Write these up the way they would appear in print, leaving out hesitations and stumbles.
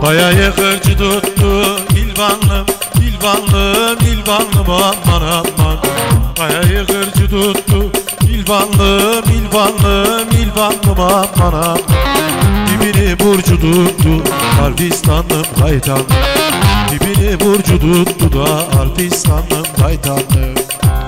Kayayı kırcı tuttu İlvanlım, İlvanlım, İlvanlım aman aman. Kayayı kırcı tuttu İlvanlım, İlvanlım, İlvanlım aman aman. Dibini burcu tuttu Alpistanlım kaytanlım. Dibini burcu tuttu da Alpistanlım kaytanlım.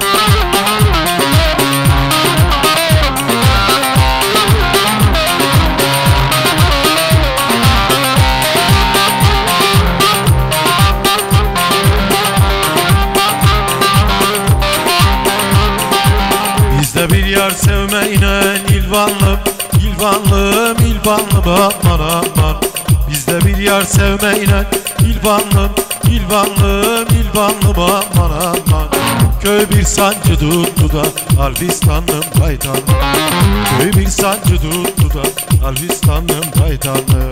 Bizde bir yar sevmeyle İlvanlım, İlvanlım, İlvanlım aman aman. Bizde bir yar sevmeyle İlvanlım, İlvanlım, İlvanlım aman aman. Köy bir sancı tuttu da Alpistanlım kaytanlım. Köy bir sancı tuttu da Alpistanlım kaytanlım.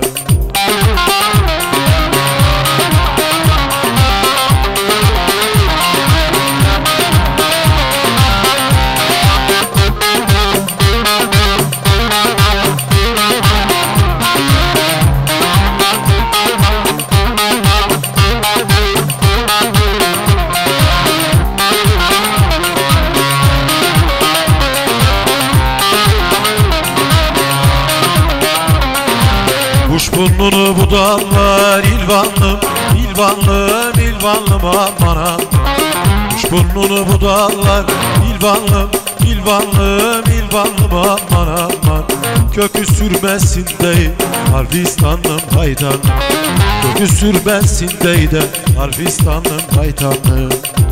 Kuşburnunu budallar İlvanlım, İlvanlım, İlvanlım aman aman. Kuşburnunu budallar İlvanlım, İlvanlım, İlvanlım aman aman. Kökü sürmesin dey Alpistanlım kaytanlım. Kökü sürmesin dey de Alpistanlım kaytanlım.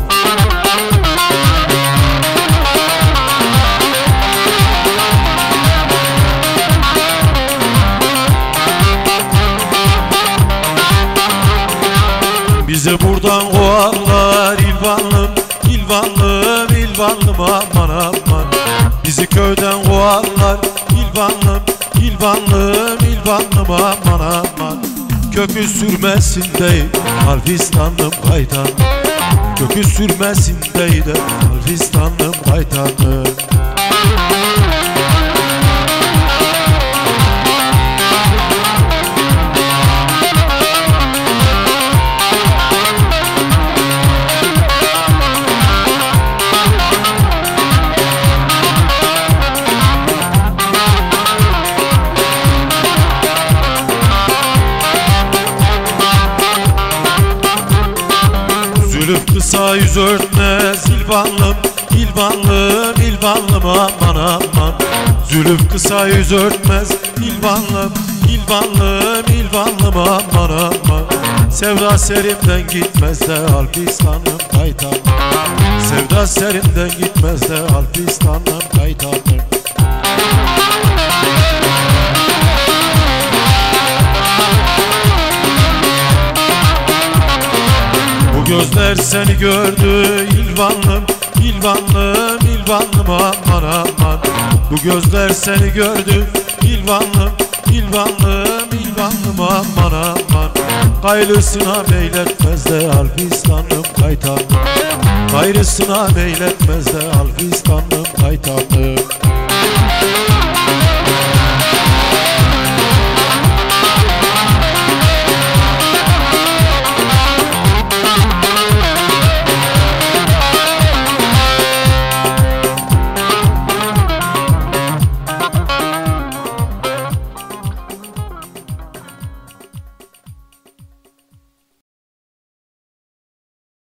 Bizi buradan kovarlar İlvanlım, İlvanlım, İlvanlım aman aman. Bizi köyden kovarlar İlvanlım, İlvanlım, İlvanlım aman aman. Kökü sürmesin dey Alpistanlım kaytanlım. Kökü sürmesin dey de Alpistanlım kaytanlım. Zülüf kısa yüz örtmez İlvanlım, İlvanlım, İlvanlım aman aman. Zülüf kısa yüz örtmez İlvanlım, İlvanlım, İlvanlım aman aman. Sevda serimden gitmez de Alpistanlım kaytanlım. Sevda serimden gitmez de Alpistanlım kaytanlım. Bu gözler seni gördü İlvanlım, İlvanlım, İlvanlım aman aman. Bu gözler seni gördü İlvanlım, İlvanlım, İlvanlım aman aman. Gayrısına meyletmez de Alpistanlım kaytanlım. Gayrısına meyletmez de Alpistanlım kaytanlım.